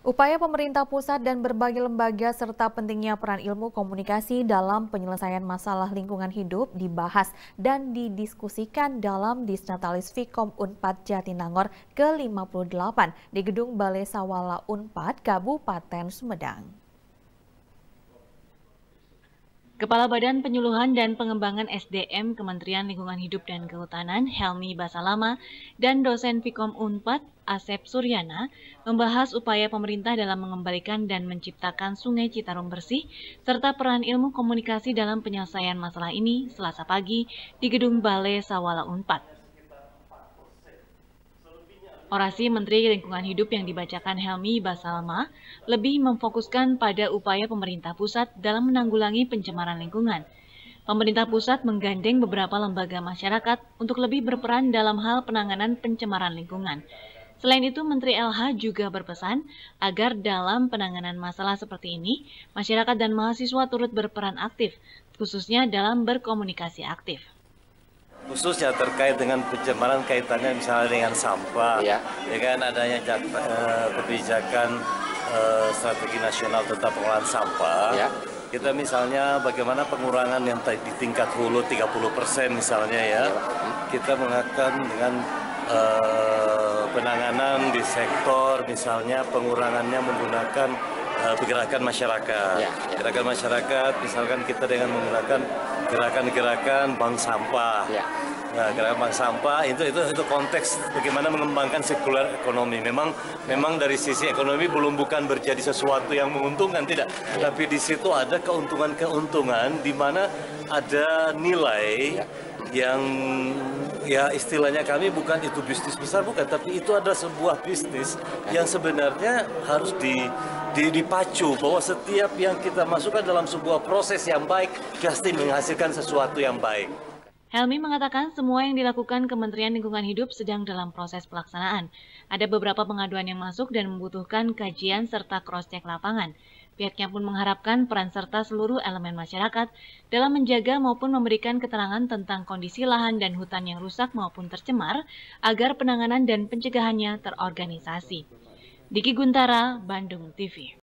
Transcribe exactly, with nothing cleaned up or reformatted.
Upaya pemerintah pusat dan berbagai lembaga serta pentingnya peran ilmu komunikasi dalam penyelesaian masalah lingkungan hidup dibahas dan didiskusikan dalam Disnatalis Fikom Unpad Jatinangor ke lima puluh delapan di Gedung Balai Sawala Unpad, Kabupaten Sumedang. Kepala Badan Penyuluhan dan Pengembangan S D M Kementerian Lingkungan Hidup dan Kehutanan Helmi Basalama dan dosen Fikom Unpad Asep Suryana membahas upaya pemerintah dalam mengembalikan dan menciptakan Sungai Citarum bersih serta peran ilmu komunikasi dalam penyelesaian masalah ini Selasa pagi di Gedung Balai Sawala Unpad. Orasi Menteri Lingkungan Hidup yang dibacakan Helmi Basalama lebih memfokuskan pada upaya pemerintah pusat dalam menanggulangi pencemaran lingkungan. Pemerintah pusat menggandeng beberapa lembaga masyarakat untuk lebih berperan dalam hal penanganan pencemaran lingkungan. Selain itu, Menteri L H juga berpesan agar dalam penanganan masalah seperti ini, masyarakat dan mahasiswa turut berperan aktif, khususnya dalam berkomunikasi aktif. Khususnya terkait dengan pencemaran kaitannya misalnya dengan sampah, ya, ya kan adanya jata, eh, kebijakan eh, strategi nasional tentang pengelolaan sampah. Ya. Kita misalnya bagaimana pengurangan yang di tingkat hulu tiga puluh persen misalnya ya, kita mengatakan dengan eh, penanganan di sektor misalnya pengurangannya menggunakan eh, gerakan masyarakat. Ya, ya. Gerakan masyarakat misalkan kita dengan menggunakan gerakan-gerakan bank sampah. Ya. Nah, gerakan bank sampah itu itu itu konteks bagaimana mengembangkan sirkular ekonomi. Memang memang dari sisi ekonomi belum bukan berjadi sesuatu yang menguntungkan tidak, ya. Tapi di situ ada keuntungan-keuntungan di mana ada nilai, ya. Yang ya istilahnya kami bukan itu bisnis besar bukan, tapi itu ada sebuah bisnis yang sebenarnya harus di dipacu bahwa setiap yang kita masukkan dalam sebuah proses yang baik pasti menghasilkan sesuatu yang baik. Helmi mengatakan semua yang dilakukan Kementerian Lingkungan Hidup sedang dalam proses pelaksanaan. Ada beberapa pengaduan yang masuk dan membutuhkan kajian serta cross-check lapangan. Pihaknya pun mengharapkan peran serta seluruh elemen masyarakat dalam menjaga maupun memberikan keterangan tentang kondisi lahan dan hutan yang rusak maupun tercemar agar penanganan dan pencegahannya terorganisasi. Diki Guntara, Bandung T V.